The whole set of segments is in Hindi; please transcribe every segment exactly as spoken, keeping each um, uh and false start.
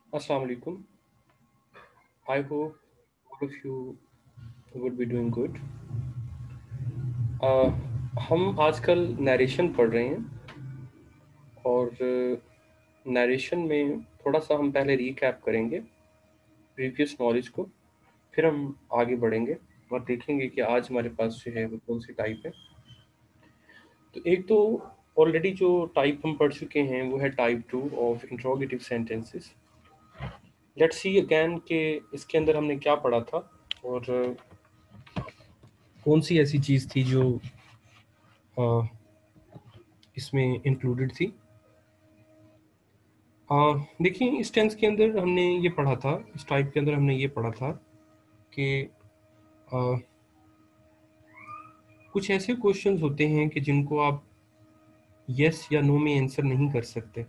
Assalamu alaikum. I hope all of you would be doing good. Uh, हम आजकल नरेशन पढ़ रहे हैं और नरेशन में थोड़ा सा हम पहले रीकैप करेंगे प्रीवियस नॉलेज को, फिर हम आगे बढ़ेंगे और देखेंगे कि आज हमारे पास जो है वो कौन सी टाइप है। तो एक तो ऑलरेडी जो टाइप हम पढ़ चुके हैं वो है type two of interrogative sentences. Let's see again कि इसके अंदर हमने क्या पढ़ा था और कौन सी ऐसी चीज़ थी जो uh, इसमें इंक्लूडेड थी। uh, देखिए, इस टेंस के अंदर हमने ये पढ़ा था, इस टाइप के अंदर हमने ये पढ़ा था कि uh, कुछ ऐसे क्वेश्चंस होते हैं कि जिनको आप यस या नो में आंसर नहीं कर सकते,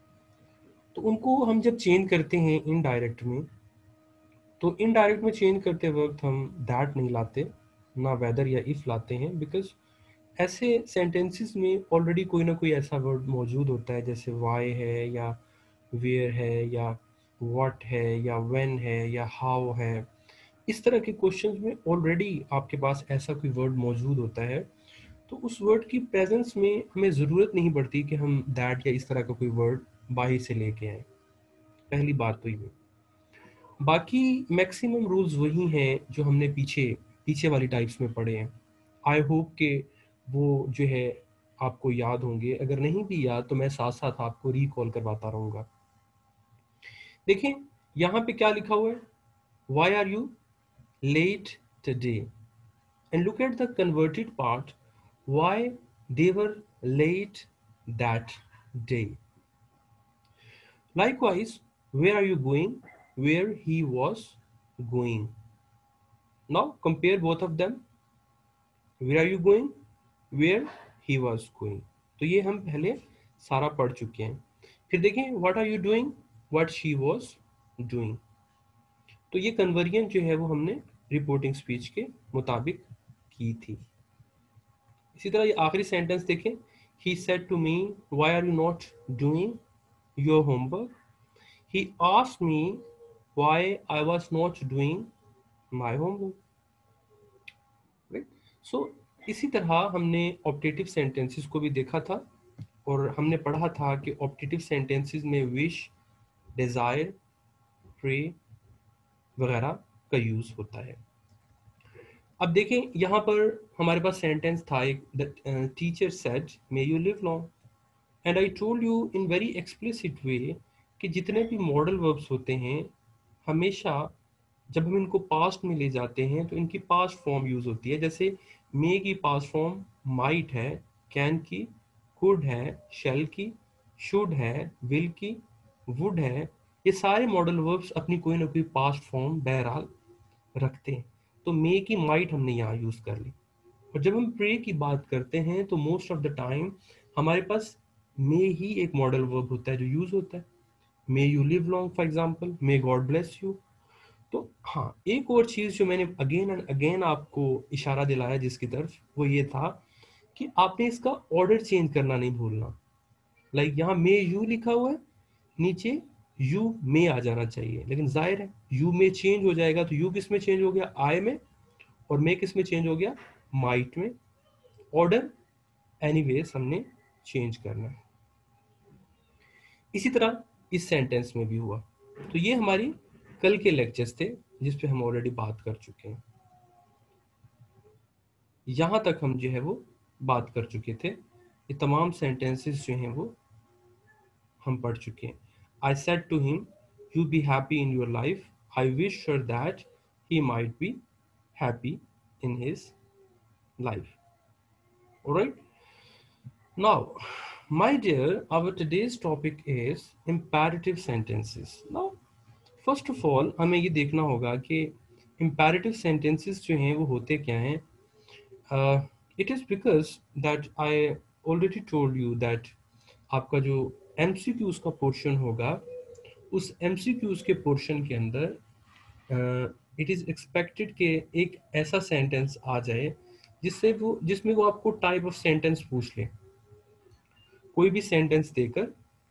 तो उनको हम जब चेंज करते हैं इनडायरेक्ट में, तो इनडायरेक्ट में चेंज करते वक्त हम दैट नहीं लाते, ना वेदर या इफ लाते हैं, बिकॉज ऐसे सेंटेंसेस में ऑलरेडी कोई ना कोई ऐसा वर्ड मौजूद होता है, जैसे वाई है या वेयर है या व्हाट है या व्हेन है या हाउ है। इस तरह के क्वेश्चंस में ऑलरेडी आपके पास ऐसा कोई वर्ड मौजूद होता है, तो उस वर्ड की प्रेजेंस में हमें ज़रूरत नहीं पड़ती कि हम दैट या इस तरह का कोई वर्ड बाहर से लेके आए। पहली बात तो ये। बाकी मैक्सिमम रूल्स वही हैं जो हमने पीछे पीछे वाली टाइप्स में पढ़े हैं। आई होप कि वो जो है आपको याद होंगे, अगर नहीं भी याद तो मैं साथ साथ आपको रिकॉल करवाता रहूँगा। देखें यहाँ पे क्या लिखा हुआ है, why are you late today, and look at the converted part, why they were late that day. Likewise, where are you going, where he was going. Now compare both of them. Where are you going, where he was going. तो ये हम पहले सारा पढ़ चुके हैं। फिर देखें what are you doing, what she was doing. तो ये कन्वर्जन जो है वो हमने रिपोर्टिंग स्पीच के मुताबिक की थी। इसी तरह ये आखिरी सेंटेंस देखें, he said to me why are you not doing your homework. He asked me why I was not doing my homework. Right. So इसी तरह हमने ऑप्टेटिव सेंटेंसेस को भी देखा था और हमने पढ़ा था कि ऑप्टेटिव सेंटेंसेस में विश, डिज़ायर, प्रे वगैरह का यूज़ होता है। अब देखें यहाँ पर हमारे पास सेंटेंस था एक, the teacher said may you live long, and I told you in very explicit way कि जितने भी मॉडल वर्ब्स होते हैं हमेशा जब हम इनको पास्ट में ले जाते हैं तो इनकी पास्ट फॉर्म यूज होती है। जैसे मे की पास्ट फॉर्म माइट है, कैन की, कुड है, शेल की, शुड है, विल की, वुड है। ये सारे मॉडल वर्ब्स अपनी कोई ना कोई पास्ट फॉर्म बहरहाल रखते हैं। तो मे की माइट हमने यहाँ यूज कर ली। और जब हम प्रे की बात करते हैं तो मोस्ट ऑफ द टाइम हमारे पास मे ही एक मॉडल वर्ब होता है जो यूज होता है। May you live long for example, may God bless you. तो हाँ, एक और चीज जो मैंने अगेन एंड अगेन आपको इशारा दिलाया जिसकी तरफ, वो ये था कि आपने इसका ऑर्डर चेंज करना नहीं भूलना। लाइक यहाँ मे यू लिखा हुआ है, नीचे यू मे आ जाना चाहिए, लेकिन जाहिर है यू में चेंज हो जाएगा, तो यू किस में चेंज हो गया, आई में, और मे किस में चेंज हो गया, माइट में। ऑर्डर एनीवेज हमने चेंज करना है। इसी तरह इस सेंटेंस में भी हुआ। तो ये हमारी कल के लेक्चर्स थे जिस पे हम ऑलरेडी बात कर चुके हैं। यहां तक हम जो है वो बात कर चुके थे, ये तमाम सेंटेंसेस जो हैं वो हम पढ़ चुके हैं। I said to him you be happy in your life, I wish sure that he might be happy in his life. Alright, now my dear, our today's topic is imperative sentences. Now first of all हमें ये देखना होगा कि इम्पेरेटिव सेंटेंसेस जो हैं वो होते क्या हैं। It is because that I already told you that आपका जो एम सी क्यूज़ का पोर्शन होगा, उस एम सी क्यूज़ के पोर्शन के अंदर इट इज़ एक्सपेक्टेड कि एक ऐसा सेंटेंस आ जाए जिससे वो जिसमें वो आपको टाइप ऑफ सेंटेंस पूछ ले। कोई भी सेंटेंस देकर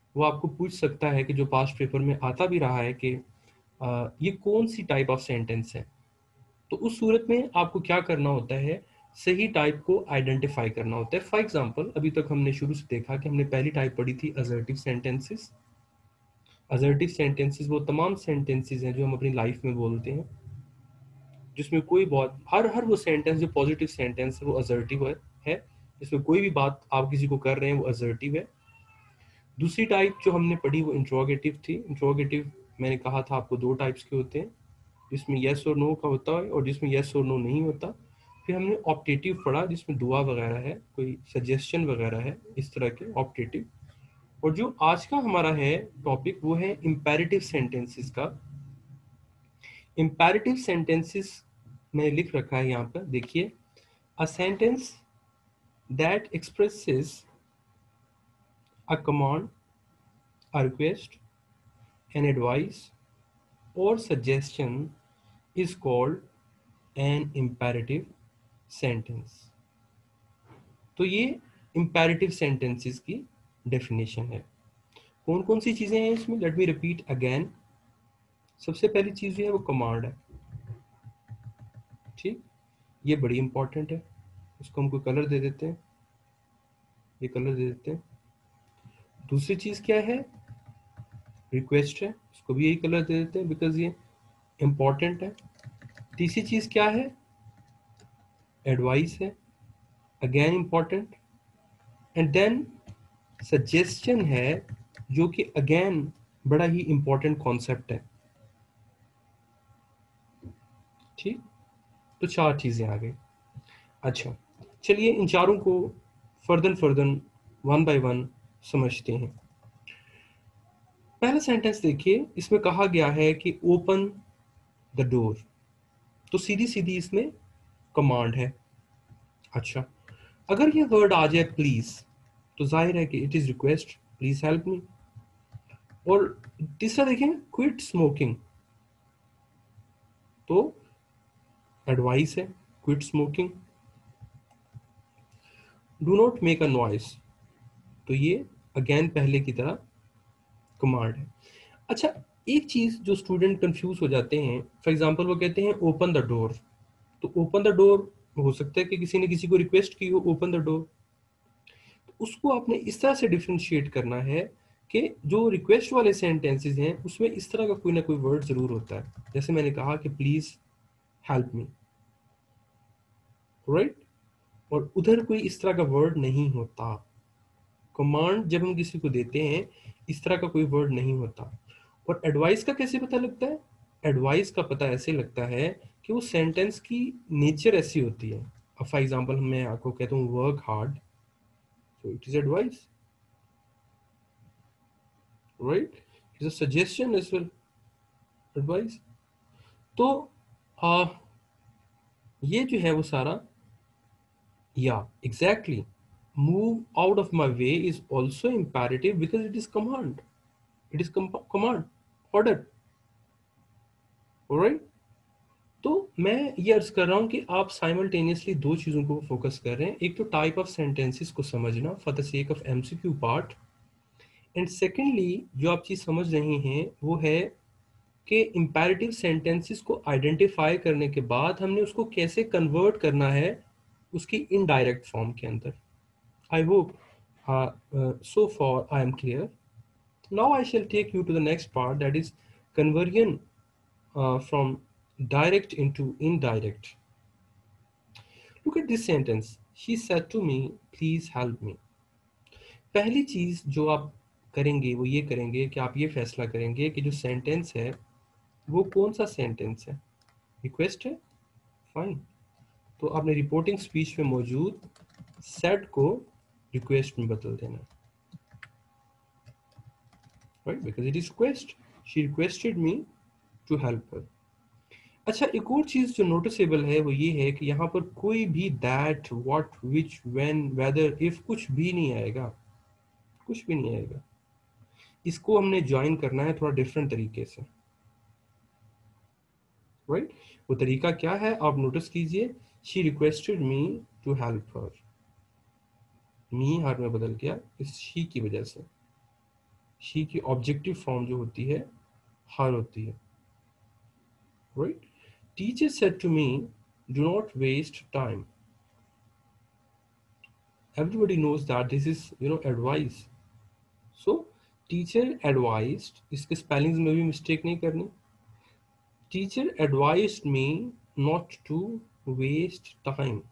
वो आपको पूछ सकता है कि जो पास्ट पेपर में आता भी रहा है कि आ, ये कौन सी टाइप ऑफ सेंटेंस है। तो उस सूरत में आपको क्या करना होता है, सही टाइप को आइडेंटिफाई करना होता है। फॉर एग्जांपल अभी तक हमने शुरू से देखा कि हमने पहली टाइप पढ़ी थी असर्टिव सेंटेंसेस। असर्टिव सेंटेंसेस वो तमाम सेंटेंसेस हैं जो हम अपनी लाइफ में बोलते हैं, जिसमें कोई बहुत हर हर वो सेंटेंस जो पॉजिटिव सेंटेंस है वो असर्टिव है, है जिसमें कोई भी बात आप किसी को कर रहे हैं वो असर्टिव है। दूसरी टाइप जो हमने पढ़ी वो इंट्रोगेटिव थी। इंट्रोगेटिव मैंने कहा था आपको दो टाइप्स के होते हैं, जिसमें येस और नो का होता है और जिसमें येस और नो नहीं होता। फिर हमने ऑप्टेटिव पढ़ा जिसमें दुआ वगैरह है, कोई सजेशन वगैरह है, इस तरह के ऑप्टेटिव। और जो आज का हमारा है टॉपिक वो है इंपेरेटिव सेंटेंसेस का। इंपेरेटिव सेंटेंसेस मैंने लिख रखा है यहाँ पर, देखिए, a sentence that expresses a command, a request, an advice or suggestion is called an imperative sentence। तो ये imperative sentences की definition है। कौन कौन सी चीजें हैं इसमें, let me repeat again। सबसे पहली चीज जो है वो कमांड है, ठीक, ये बड़ी इंपॉर्टेंट है। इसको हम कोई कलर दे देते हैं, ये कलर दे देते हैं। दूसरी चीज क्या है, रिक्वेस्ट है, इसको भी यही कलर दे देते हैं बिकॉज ये इंपॉर्टेंट है। तीसरी चीज क्या है, एडवाइस है, again important. And then suggestion है, जो कि अगेन बड़ा ही इंपॉर्टेंट कॉन्सेप्ट है, ठीक। तो चार चीजें आ गई। अच्छा, चलिए इन चारों को further further one by one समझते हैं। पहला सेंटेंस देखिए, इसमें कहा गया है कि ओपन द डोर, तो सीधी सीधी इसमें कमांड है। अच्छा, अगर ये वर्ड आ जाए प्लीज, तो जाहिर है कि it is request, please help me. और तीसरा देखें, क्विट स्मोकिंग, तो एडवाइस है, quit smoking. Do not make a noise, तो ये अगेन पहले की तरह कमांड है। अच्छा, एक चीज जो स्टूडेंट कंफ्यूज हो जाते हैं, फॉर एग्जांपल वो कहते हैं ओपन द डोर, तो ओपन द डोर हो सकता है कि किसी ने किसी को रिक्वेस्ट की हो ओपन द डोर, तो उसको आपने इस तरह से डिफ्रेंशिएट करना है कि जो रिक्वेस्ट वाले सेंटेंसेस हैं उसमें इस तरह का कोई ना कोई वर्ड जरूर होता है, जैसे मैंने कहा कि प्लीज हेल्प मी, राइट। और उधर कोई इस तरह का वर्ड नहीं होता। कमांड जब हम किसी को देते हैं इस तरह का कोई वर्ड नहीं होता। और एडवाइस का कैसे पता लगता है, एडवाइस का पता ऐसे लगता है कि वो सेंटेंस की नेचर ऐसी होती है। अब फॉर एग्जांपल मैं आपको कहता हूँ work hard, so it is advice, right. It is a suggestion as well, advice. तो आ, ये जो है वो सारा, या exactly, move out of my way is also imperative because it is command, it is com- command, order, alright। तो मैं ये अर्ज कर रहा हूँ कि आप साइमल्टेनियसली दो चीज़ों को फोकस कर रहे हैं, एक तो टाइप ऑफ सेंटेंसेस को समझना for the sake of MCQ part, and secondly जो आप चीज़ समझ रहे हैं वो है कि इंपैरेटिव सेंटेंसेस को आइडेंटिफाई करने के बाद हमने उसको कैसे कन्वर्ट करना है उसकी इनडायरेक्ट फॉर्म के अंदर। I hope so far I am clear. Now I shall take you to the next part, that is conversion uh, from direct into indirect. Look at this sentence. She said to me, please help me. पहली चीज जो आप करेंगे वो ये करेंगे कि आप ये फैसला करेंगे कि जो सेंटेंस है वो कौन सा सेंटेंस है। रिक्वेस्ट है, फाइन, तो आपने रिपोर्टिंग स्पीच में मौजूद सेट को रिक्वेस्ट में बदल देना, right, because it is request, she requested me to help her. अच्छा, एक और चीज जो नोटिसेबल है वो ये है कि यहाँ पर कोई भी that, what, which, when, whether, if कुछ भी नहीं आएगा, कुछ भी नहीं आएगा। इसको हमने ज्वाइन करना है थोड़ा डिफरेंट तरीके से, राइट। वो तरीका क्या है आप नोटिस कीजिए, she requested me to help her, me her में बदल गया इस शी की वजह से, शी की ऑब्जेक्टिव फॉर्म जो होती है हर होती है, right. Teacher said to me do not waste time. Everybody knows that this is, you know, advice. So teacher advised, इसके स्पेलिंग्स में भी मिस्टेक नहीं करनी। Teacher advised me not to waste time.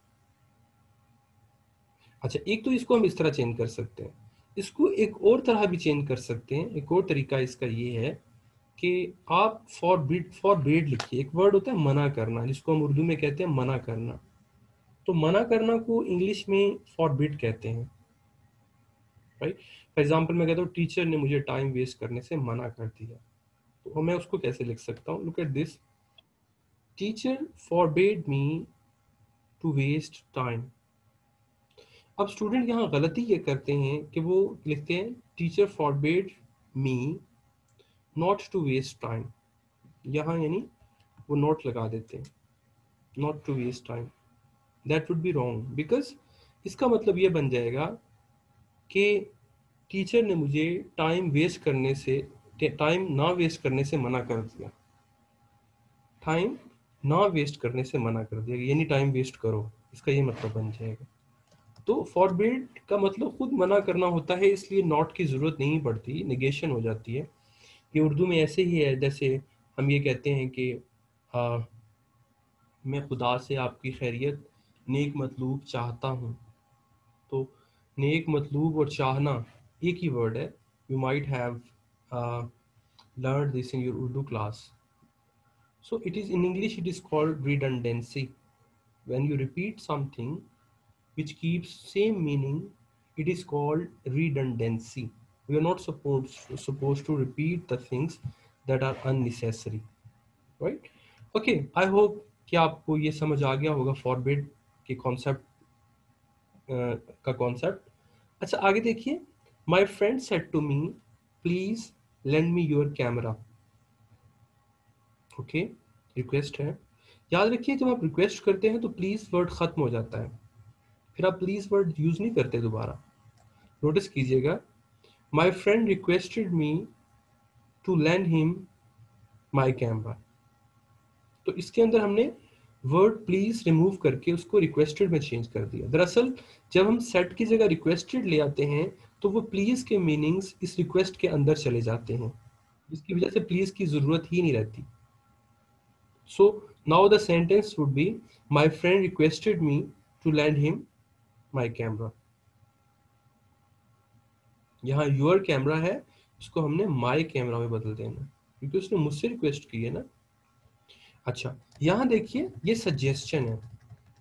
अच्छा, एक तो इसको हम इस तरह चेंज कर सकते हैं, इसको एक और तरह भी चेंज कर सकते हैं। एक और तरीका इसका ये है कि आप फॉरबिड फॉरबिड लिखिए। एक वर्ड होता है मना करना, जिसको हम उर्दू में कहते हैं मना करना। तो मना करना को इंग्लिश में फॉरबिड कहते हैं, राइट। फॉर एग्जाम्पल मैं कहता हूँ टीचर ने मुझे टाइम वेस्ट करने से मना कर दिया, तो मैं उसको कैसे लिख सकता हूँ? Look at this, teacher forbid me to waste time. अब स्टूडेंट यहाँ गलती ये करते हैं कि वो लिखते हैं teacher forbid me not to waste time. यहाँ यानी वो नोट लगा देते हैं, not to waste time. That would be wrong, because इसका मतलब ये बन जाएगा कि टीचर ने मुझे टाइम वेस्ट करने से टाइम ना वेस्ट करने से मना कर दिया। टाइम ना वेस्ट करने से मना कर दिया, यानी टाइम वेस्ट करो, इसका ये मतलब बन जाएगा। तो फॉरबिड का मतलब खुद मना करना होता है, इसलिए नॉट की जरूरत नहीं पड़ती, निगेशन हो जाती है। ये उर्दू में ऐसे ही है जैसे हम ये कहते हैं कि आ, मैं खुदा से आपकी खैरियत नेक मतलूब चाहता हूँ। तो नेक मतलूब और चाहना एक ही वर्ड है। You might have learn this in your Urdu class. So it is in English it is called redundancy. When you repeat something which keeps same meaning, it is called redundancy. We are not supposed supposed to repeat the things that are unnecessary, right? Okay, I hope कि आपको ये समझ आ गया होगा forbid के कॉन्सेप्ट का कॉन्सेप्ट। अच्छा, आगे देखिए, my friend said to me, please lend me your camera. Okay, request है। याद रखिए जब आप रिक्वेस्ट करते हैं तो प्लीज वर्ड खत्म हो जाता है, फिर आप प्लीज वर्ड यूज नहीं करते दोबारा। नोटिस कीजिएगा, my friend requested me to land him my camera. तो इसके अंदर हमने वर्ड प्लीज रिमूव करके उसको रिक्वेस्टेड में चेंज कर दिया। दरअसल जब हम सेट की जगह रिक्वेस्टेड ले आते हैं तो वो प्लीज के मीनिंग्स इस रिक्वेस्ट के अंदर चले जाते हैं, जिसकी वजह से प्लीज की जरूरत ही नहीं रहती। So now the sentence would be, my friend requested me to lend him my camera. यहाँ your camera है, इसको हमने my camera में बदल देना क्योंकि उसने मुझसे रिक्वेस्ट की है ना। अच्छा, यहाँ देखिए ये सजेशन है।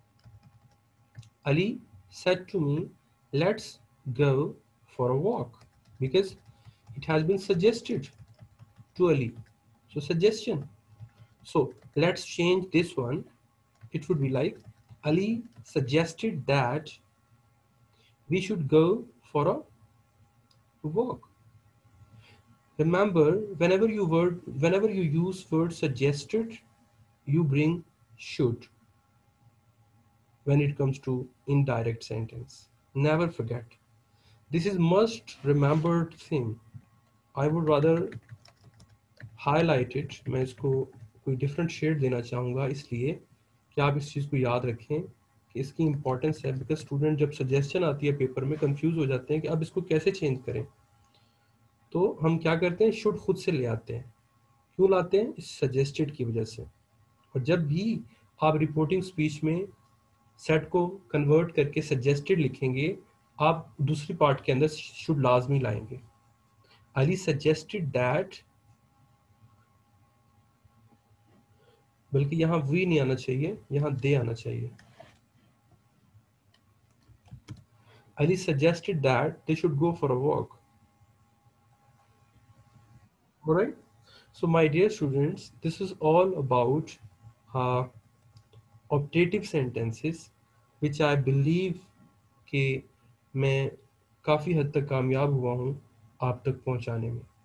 Ali said to me, let's go for a walk, because it has been suggested to Ali. So suggestion. So let's change this one. It would be like, Ali suggested that we should go for a walk. Remember, whenever you word whenever you use word suggested, you bring should when it comes to indirect sentence. Never forget. This is must remembered thing. I would rather highlight it. मैं इसको कोई different shade देना चाहूँगा इसलिए कि आप इस चीज़ को याद रखें कि इसकी इम्पोर्टेंस है। बिकॉज स्टूडेंट जब सजेशन आती है पेपर में कंफ्यूज हो जाते हैं कि अब इसको कैसे चेंज करें। तो हम क्या करते हैं, शुड खुद से ले आते हैं। क्यों लाते हैं? इस सजेस्टेड की वजह से। और जब भी आप रिपोर्टिंग स्पीच में सेट को कन्वर्ट करके सजेस्टेड लिखेंगे, आप दूसरी पार्ट के अंदर शुड लाजमी लाएंगे। अली सजेस्टेड दैट, बल्कि यहाँ वी नहीं आना चाहिए, यहाँ दे आना चाहिए। Ali suggested that they should go for a walk. All right. So my dear students, this is all about uh, optative sentences, which I believe कि मैं काफ़ी हद तक कामयाब हुआ हूँ आप तक पहुँचाने में।